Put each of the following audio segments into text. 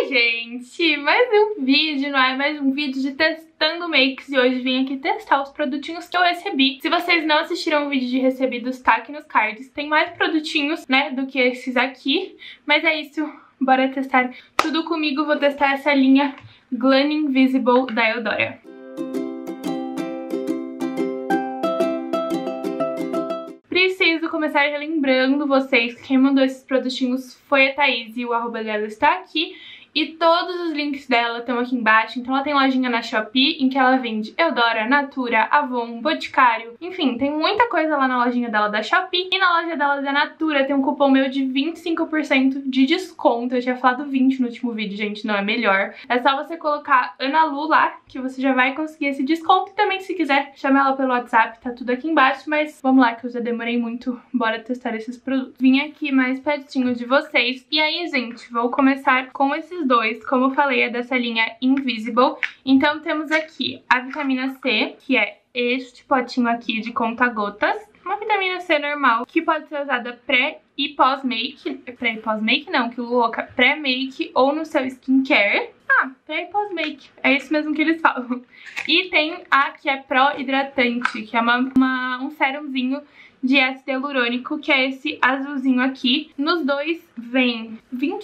Oi gente, mais um vídeo, não é? Mais um vídeo de testando makes e hoje vim aqui testar os produtinhos que eu recebi. Se vocês não assistiram o vídeo de recebidos, tá aqui nos cards. Tem mais produtinhos, né, do que esses aqui, mas é isso, bora testar tudo comigo. Vou testar essa linha Glam Invisible da Eudora. Preciso começar relembrando vocês que quem mandou esses produtinhos foi a Thaís e o arroba dela está aqui. E todos os links dela estão aqui embaixo. Então ela tem lojinha na Shopee em que ela vende Eudora, Natura, Avon, Boticário. Enfim, tem muita coisa lá na lojinha dela da Shopee. E na loja dela da Natura tem um cupom meu de 25% de desconto. Eu tinha falado 20 no último vídeo, gente, não é melhor. É só você colocar Ana Lu lá, que você já vai conseguir esse desconto. E também, se quiser, chama ela pelo WhatsApp, tá tudo aqui embaixo. Mas vamos lá, que eu já demorei muito. Bora testar esses produtos. Vim aqui mais pertinho de vocês. E aí, gente, vou começar com esses dois, como eu falei, é dessa linha Invisible. Então temos aqui a vitamina C, que é este potinho aqui de conta-gotas. Uma vitamina C normal, que pode ser usada pré e pós-make. Pré e pós-make não, que louca. Pré-make ou no seu skincare. Ah, pré e pós-make. É isso mesmo que eles falam. E tem a que é pró-hidratante, que é um serumzinho de ácido hialurônico, que é esse azulzinho aqui. Nos dois vem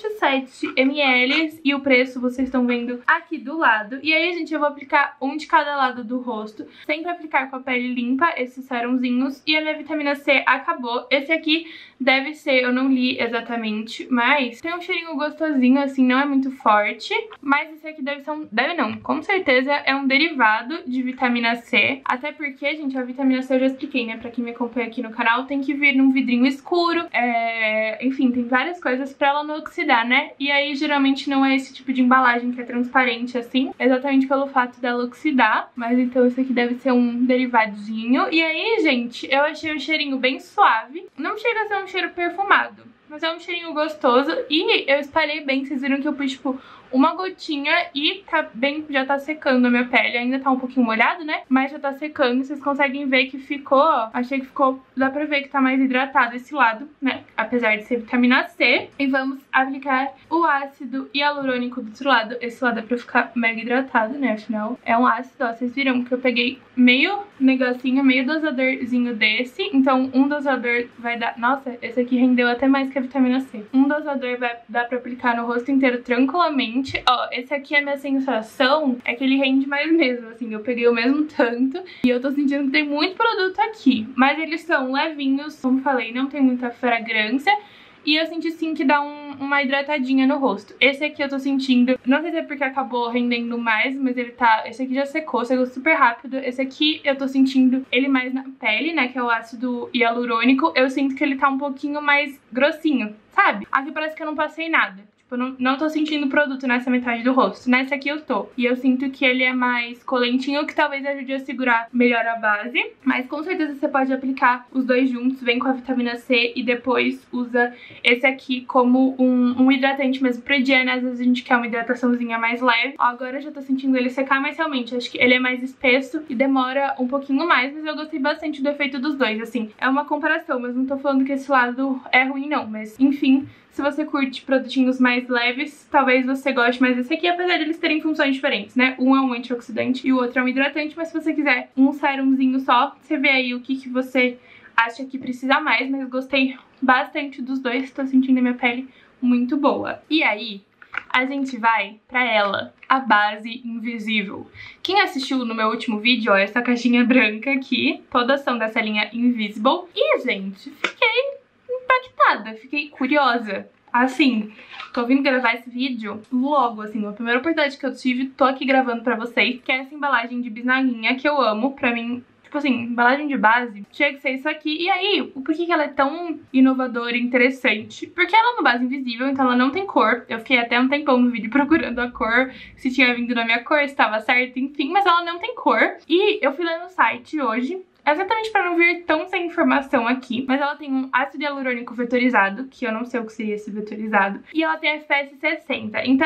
27 ml e o preço vocês estão vendo aqui do lado. E aí, gente, eu vou aplicar um de cada lado do rosto, sempre aplicar com a pele limpa esses serumzinhos. E a minha vitamina C acabou. Esse aqui deve ser, eu não li exatamente, mas tem um cheirinho gostosinho, assim, não é muito forte. Mas esse aqui deve ser deve não, com certeza é um derivado de vitamina C. Até porque, gente, a vitamina C eu já expliquei, né, pra quem me acompanha aqui no canal, tem que vir num vidrinho escuro, enfim, tem várias coisas pra ela não oxidar, né? E aí, geralmente, não é esse tipo de embalagem que é transparente, assim, exatamente pelo fato dela oxidar. Mas então esse aqui deve ser um derivadinho. E aí, gente, eu achei o cheirinho bem suave. Não chega a ser um cheiro perfumado, mas é um cheirinho gostoso. E eu espalhei bem, vocês viram que eu pus, tipo, uma gotinha e tá bem, já tá secando a minha pele. Ainda tá um pouquinho molhado, né? Mas já tá secando. Vocês conseguem ver que ficou, ó, achei que ficou, dá pra ver que tá mais hidratado esse lado, né? Apesar de ser vitamina C. E vamos aplicar o ácido hialurônico do outro lado. Esse lado é pra ficar mega hidratado, né? Afinal, é um ácido, ó. Vocês viram que eu peguei meio negocinho, meio dosadorzinho desse. Então, um dosador vai dar... Nossa, esse aqui rendeu até mais que a vitamina C. Um dosador vai dar pra aplicar no rosto inteiro tranquilamente. Ó, esse aqui é a minha sensação, é que ele rende mais mesmo, assim, eu peguei o mesmo tanto e eu tô sentindo que tem muito produto aqui, mas eles são levinhos, como falei, não tem muita fragrância. E eu senti sim que dá uma hidratadinha no rosto. Esse aqui eu tô sentindo, não sei se é porque acabou rendendo mais, mas ele tá... Esse aqui já secou super rápido. Esse aqui eu tô sentindo ele mais na pele, né, que é o ácido hialurônico. Eu sinto que ele tá um pouquinho mais grossinho, sabe? Aqui parece que eu não passei nada. Eu não tô sentindo produto nessa metade do rosto. Nessa aqui eu tô. E eu sinto que ele é mais colentinho, que talvez ajude a segurar melhor a base. Mas com certeza você pode aplicar os dois juntos. Vem com a vitamina C e depois usa esse aqui como um hidratante mesmo pro dia, né? Às vezes a gente quer uma hidrataçãozinha mais leve. Ó, agora eu já tô sentindo ele secar, mas realmente acho que ele é mais espesso e demora um pouquinho mais. Mas eu gostei bastante do efeito dos dois, assim. É uma comparação, mas não tô falando que esse lado é ruim, não. Mas, enfim... Se você curte produtinhos mais leves, talvez você goste mais desse aqui, apesar de eles terem funções diferentes, né? Um é um antioxidante e o outro é um hidratante, mas se você quiser um serumzinho só, você vê aí o que você acha que precisa mais, mas gostei bastante dos dois, tô sentindo a minha pele muito boa. E aí, a gente vai pra ela, a base invisível. Quem assistiu no meu último vídeo, ó, essa caixinha branca aqui, todas são dessa linha Invisible. E, gente, fiquei impactada, fiquei curiosa. Assim, tô vindo gravar esse vídeo logo, assim, a primeira oportunidade que eu tive, tô aqui gravando pra vocês, que é essa embalagem de bisnaguinha que eu amo. Pra mim, tipo assim, embalagem de base, tinha que ser isso aqui. E aí, por que ela é tão inovadora e interessante? Porque ela é uma base invisível, então ela não tem cor. Eu fiquei até um tempão no vídeo procurando a cor, se tinha vindo na minha cor, se tava certo, enfim, mas ela não tem cor. E eu fui lá no site hoje, exatamente pra não vir tão sem informação aqui, mas ela tem um ácido hialurônico vetorizado, que eu não sei o que seria esse vetorizado, e ela tem FPS 60. Então,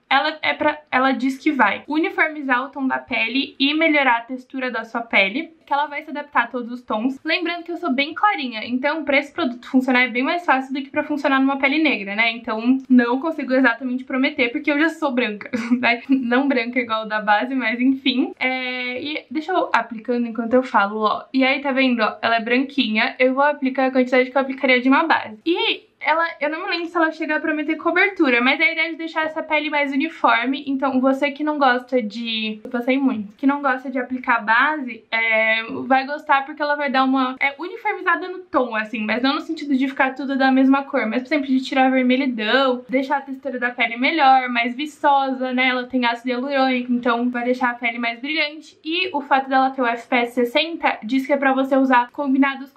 ela diz que vai uniformizar o tom da pele e melhorar a textura da sua pele, que ela vai se adaptar a todos os tons. Lembrando que eu sou bem clarinha, então pra esse produto funcionar é bem mais fácil do que pra funcionar numa pele negra, né? Então não consigo exatamente prometer, porque eu já sou branca, né? Não branca igual da base, mas enfim. E deixa eu aplicando enquanto eu falo, ó. E aí, tá vendo, ó? Ela é branquinha, eu vou aplicar a quantidade que eu aplicaria de uma base. E eu não me lembro se ela chega a prometer cobertura, mas a ideia é de deixar essa pele mais uniforme. Então você que não gosta de... Eu passei muito. Que não gosta de aplicar base, vai gostar porque ela vai dar uma... uniformizada no tom, assim, mas não no sentido de ficar tudo da mesma cor, mas por exemplo, de tirar a vermelhidão, deixar a textura da pele melhor, mais viçosa, né? Ela tem ácido hialurônico, então vai deixar a pele mais brilhante. E o fato dela ter o FPS 60 diz que é pra você usar combinado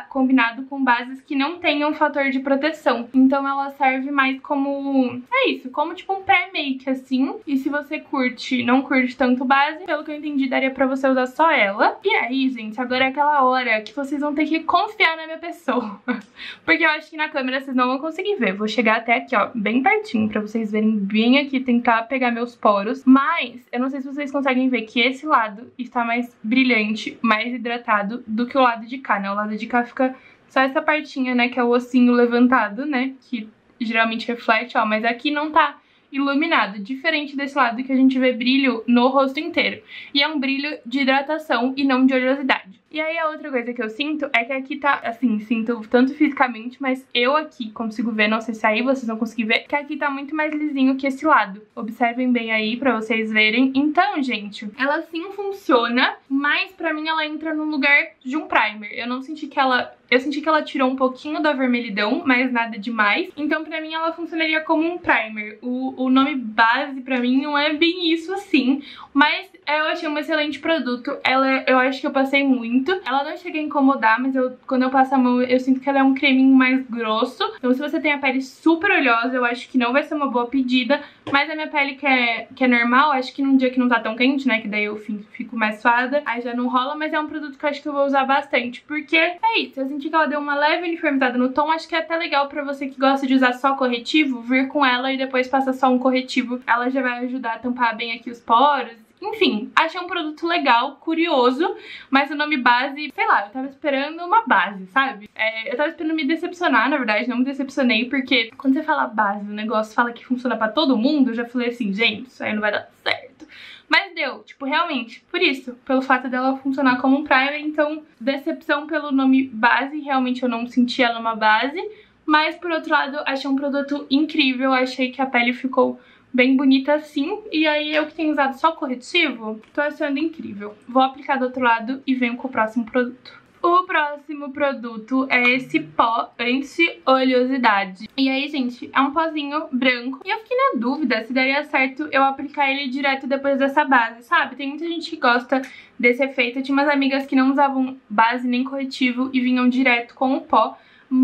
com bases que não tenham fator de proteção. Então ela serve mais como... como tipo um pré-make, assim. E se você não curte tanto base, pelo que eu entendi, daria pra você usar só ela. E aí, gente, agora é aquela hora que vocês vão ter que confiar na minha pessoa. Porque eu acho que na câmera vocês não vão conseguir ver. Vou chegar até aqui, ó, bem pertinho, pra vocês verem bem aqui, tentar pegar meus poros. Mas eu não sei se vocês conseguem ver que esse lado está mais brilhante, mais hidratado do que o lado de cá, né? O lado de cá fica... só essa partinha, né, que é o ossinho levantado, né, que geralmente reflete, ó, mas aqui não tá iluminado, diferente desse lado que a gente vê brilho no rosto inteiro. E é um brilho de hidratação e não de oleosidade. E aí a outra coisa que eu sinto é que aqui tá, assim, sinto tanto fisicamente, mas eu aqui consigo ver, não sei se aí vocês vão conseguir ver, que aqui tá muito mais lisinho que esse lado. Observem bem aí pra vocês verem. Então, gente, ela sim funciona, mas pra mim ela entra no lugar de um primer. Eu não senti que ela... Eu senti que ela tirou um pouquinho da vermelhidão, mas nada demais. Então, pra mim, ela funcionaria como um primer. O nome base, pra mim, não é bem isso assim. Mas eu achei um excelente produto. Eu acho que eu passei muito. Ela não chega a incomodar, mas quando eu passo a mão, eu sinto que ela é um creminho mais grosso. Então, se você tem a pele super oleosa, eu acho que não vai ser uma boa pedida. Mas a minha pele, que é normal, acho que num dia que não tá tão quente, né? Que daí eu fico mais suada, aí já não rola. Mas é um produto que eu acho que eu vou usar bastante. Porque é isso, eu senti que ela deu uma leve uniformizada no tom. Acho que é até legal pra você que gosta de usar só corretivo, vir com ela e depois passar só um corretivo. Ela já vai ajudar a tampar bem aqui os poros. Enfim, achei um produto legal, curioso, mas o nome base, sei lá, eu tava esperando uma base, sabe? Eu tava esperando me decepcionar, na verdade, não me decepcionei, porque quando você fala base, o negócio fala que funciona pra todo mundo, eu já falei assim, gente, isso aí não vai dar certo. Mas deu, tipo, realmente, por isso, pelo fato dela funcionar como um primer, então, decepção pelo nome base, realmente eu não senti ela uma base, mas por outro lado, achei um produto incrível, achei que a pele ficou bem bonita assim, e aí eu que tenho usado só corretivo, tô achando incrível. Vou aplicar do outro lado e venho com o próximo produto. O próximo produto é esse pó anti-oleosidade. E aí, gente, é um pozinho branco. E eu fiquei na dúvida se daria certo eu aplicar ele direto depois dessa base, sabe? Tem muita gente que gosta desse efeito. Eu tinha umas amigas que não usavam base nem corretivo e vinham direto com o pó.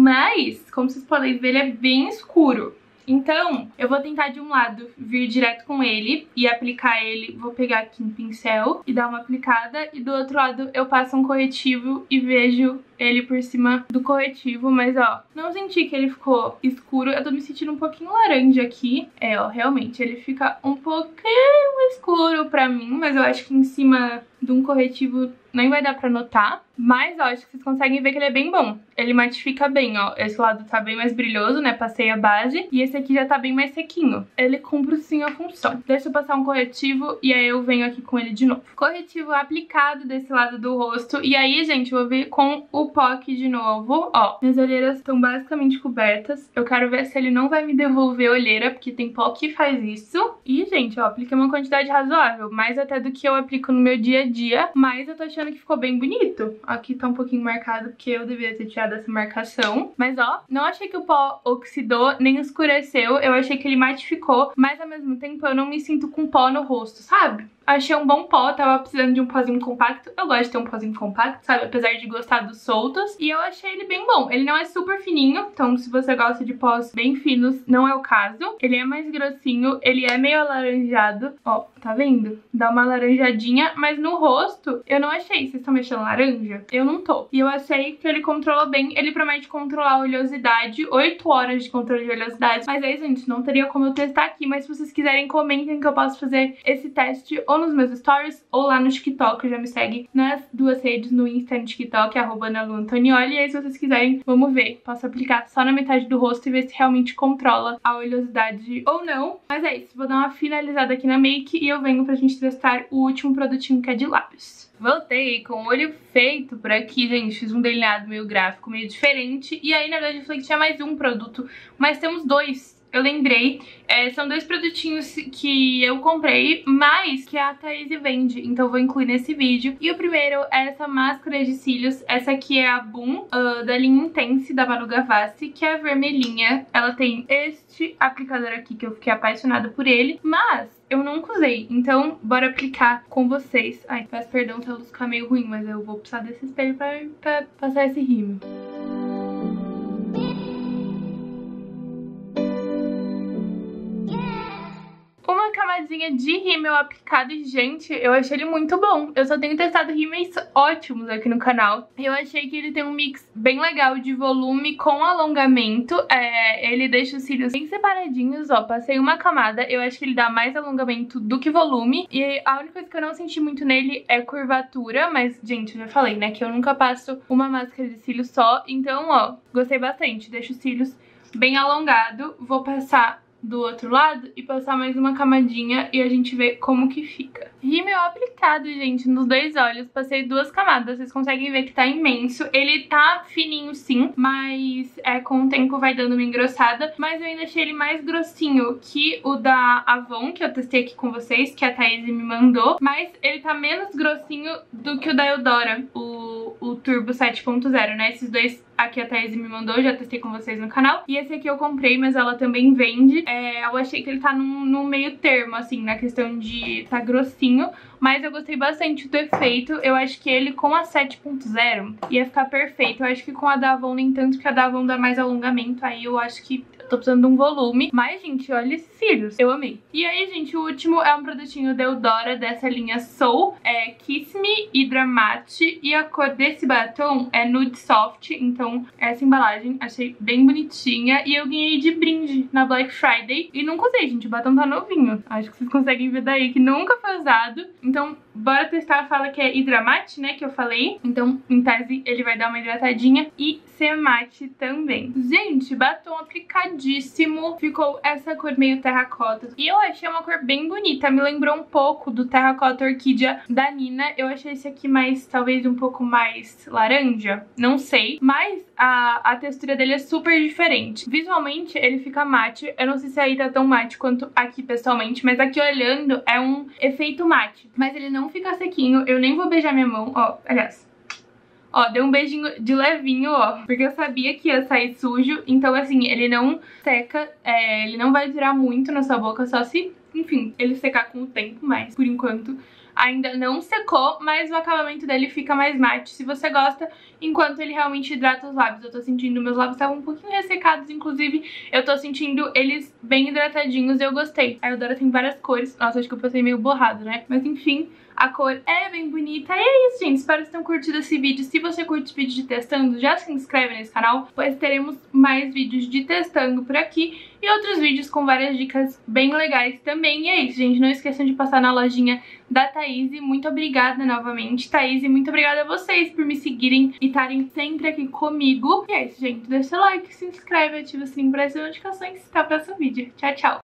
Mas, como vocês podem ver, ele é bem escuro. Então, eu vou tentar de um lado vir direto com ele e aplicar ele, vou pegar aqui um pincel e dar uma aplicada, e do outro lado eu passo um corretivo e vejo ele por cima do corretivo, mas ó, não senti que ele ficou escuro, eu tô me sentindo um pouquinho laranja aqui, ó, realmente ele fica um pouquinho escuro pra mim, mas eu acho que em cima de um corretivo nem vai dar pra notar. Mas ó, acho que vocês conseguem ver que ele é bem bom. Ele matifica bem, ó. Esse lado tá bem mais brilhoso, né? Passei a base. E esse aqui já tá bem mais sequinho. Ele cumpre sim a função. Deixa eu passar um corretivo e aí eu venho aqui com ele de novo. Corretivo aplicado desse lado do rosto. E aí, gente, eu vou vir com o pó aqui de novo. Ó, minhas olheiras estão basicamente cobertas. Eu quero ver se ele não vai me devolver olheira, porque tem pó que faz isso. E, gente, ó, apliquei uma quantidade razoável. Mais até do que eu aplico no meu dia a dia. Mas eu tô achando que ficou bem bonito. Aqui tá um pouquinho marcado, porque eu deveria ter tirado essa marcação. Mas ó, não achei que o pó oxidou, nem escureceu. Eu achei que ele matificou, mas ao mesmo tempo eu não me sinto com pó no rosto, sabe? Achei um bom pó, tava precisando de um pozinho compacto. Eu gosto de ter um pozinho compacto, sabe? Apesar de gostar dos soltos. E eu achei ele bem bom. Ele não é super fininho, então se você gosta de pós bem finos, não é o caso. Ele é mais grossinho, ele é meio alaranjado. Ó, tá vendo? Dá uma alaranjadinha, mas no rosto eu não achei. Vocês estão mexendo laranja? Eu não tô. E eu achei que ele controla bem. Ele promete controlar a oleosidade, 8 horas de controle de oleosidade. Mas aí, gente, não teria como eu testar aqui. Mas se vocês quiserem, comentem que eu posso fazer esse teste ou nos meus stories ou lá no TikTok. Já me segue nas duas redes, no Insta e no TikTok, @AnaLuAntonioli. E aí, se vocês quiserem, vamos ver. Posso aplicar só na metade do rosto e ver se realmente controla a oleosidade ou não. Mas é isso, vou dar uma finalizada aqui na make e eu venho pra gente testar o último produtinho, que é de lábios. Voltei com o olho feito por aqui, gente. Fiz um delineado meio gráfico, meio diferente. E aí, na verdade, eu falei que tinha mais um produto, mas temos dois. Eu lembrei, são dois produtinhos que eu comprei, mas que a Thaís vende, então eu vou incluir nesse vídeo. E o primeiro é essa máscara de cílios, essa aqui é a Boom, da linha Intense, da Manu Gavassi, que é a vermelhinha. Ela tem este aplicador aqui, que eu fiquei apaixonada por ele, mas eu nunca usei, então bora aplicar com vocês. Ai, peço perdão se a luz ficar meio ruim, mas eu vou precisar desse espelho pra passar esse rímel. Uma camadinha de rímel aplicado e, gente, eu achei ele muito bom. Eu só tenho testado rímels ótimos aqui no canal. Eu achei que ele tem um mix bem legal de volume com alongamento. Ele deixa os cílios bem separadinhos, ó. Passei uma camada, eu acho que ele dá mais alongamento do que volume. E a única coisa que eu não senti muito nele é curvatura, mas, gente, eu já falei, né, que eu nunca passo uma máscara de cílios só. Então, ó, gostei bastante. Deixa os cílios bem alongado. Vou passar do outro lado e passar mais uma camadinha e a gente vê como que fica. Rímel aplicado, gente, nos dois olhos. Passei 2 camadas, vocês conseguem ver que tá imenso. Ele tá fininho sim, mas com o tempo vai dando uma engrossada. Mas eu ainda achei ele mais grossinho que o da Avon, que eu testei aqui com vocês, que a Thaís me mandou. Mas ele tá menos grossinho do que o da Eudora, o Turbo 7.0, né? Esses dois aqui a Thaís me mandou, já testei com vocês no canal. E esse aqui eu comprei, mas ela também vende. Eu achei que ele tá num meio termo, assim, na questão de tá grossinho. Mas eu gostei bastante do efeito. Eu acho que ele com a 7.0 ia ficar perfeito. Eu acho que com a da Avon nem tanto, porque a da Avon dá mais alongamento. Aí eu acho que tô precisando de um volume. Mas, gente, olha esses cílios. Eu amei. E aí, gente, o último é um produtinho da Eudora, dessa linha Soul. É Kiss Me Hydra Matte. E a cor desse batom é Nude Soft. Então, essa embalagem achei bem bonitinha. E eu ganhei de brinde na Black Friday. E nunca usei, gente. O batom tá novinho. Acho que vocês conseguem ver daí que nunca foi usado. Então, bora testar. Fala que é Hydra Matte, né, que eu falei. Então, em tese, ele vai dar uma hidratadinha e ser mate também. Gente, batom aplicadíssimo. Ficou essa cor meio terracota. E eu achei uma cor bem bonita. Me lembrou um pouco do terracota orquídea da Nina. Eu achei esse aqui mais, talvez um pouco mais laranja. Não sei. Mas a textura dele é super diferente. Visualmente, ele fica mate. Eu não sei se aí tá tão mate quanto aqui pessoalmente. Mas aqui olhando, é um efeito mate. Mas ele não fica sequinho. Eu nem vou beijar minha mão. Ó, aliás. Ó, deu um beijinho de levinho, ó. Porque eu sabia que ia sair sujo. Então, assim, ele não seca. Ele não vai durar muito na sua boca. Só se, enfim, ele secar com o tempo. Mas, por enquanto, ainda não secou. Mas o acabamento dele fica mais mate, se você gosta. Enquanto ele realmente hidrata os lábios. Eu tô sentindo, meus lábios estavam um pouquinho ressecados. Inclusive, eu tô sentindo eles bem hidratadinhos e eu gostei. A Eudora tem várias cores. Nossa, acho que eu passei meio borrado, né? Mas, enfim, a cor é bem bonita. E é isso, gente. Espero que tenham curtido esse vídeo. Se você curte vídeo de testando, já se inscreve nesse canal, pois teremos mais vídeos de testando por aqui e outros vídeos com várias dicas bem legais também. E é isso, gente. Não esqueçam de passar na lojinha da Thaís. Muito obrigada novamente, Thaís. E muito obrigada a vocês por me seguirem e estarem sempre aqui comigo. E é isso, gente. Deixa o like, se inscreve, ativa o sininho para as notificações. Até o próximo vídeo. Tchau, tchau.